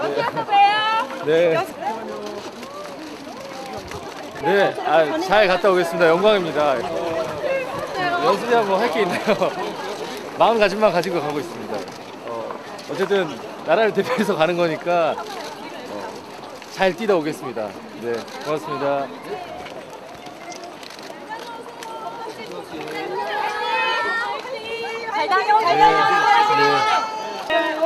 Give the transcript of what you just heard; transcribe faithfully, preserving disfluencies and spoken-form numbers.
여기서 봬요. 네. 네, 아, 잘 갔다 오겠습니다. 영광입니다. 연습이야 뭐 할 게 있나요? 마음가짐만 가지고 가고 있습니다. 어, 어쨌든 나라를 대표해서 가는 거니까 어, 잘 뛰다 오겠습니다. 네, 고맙습니다. 잘 다녀오세요. 네, 네.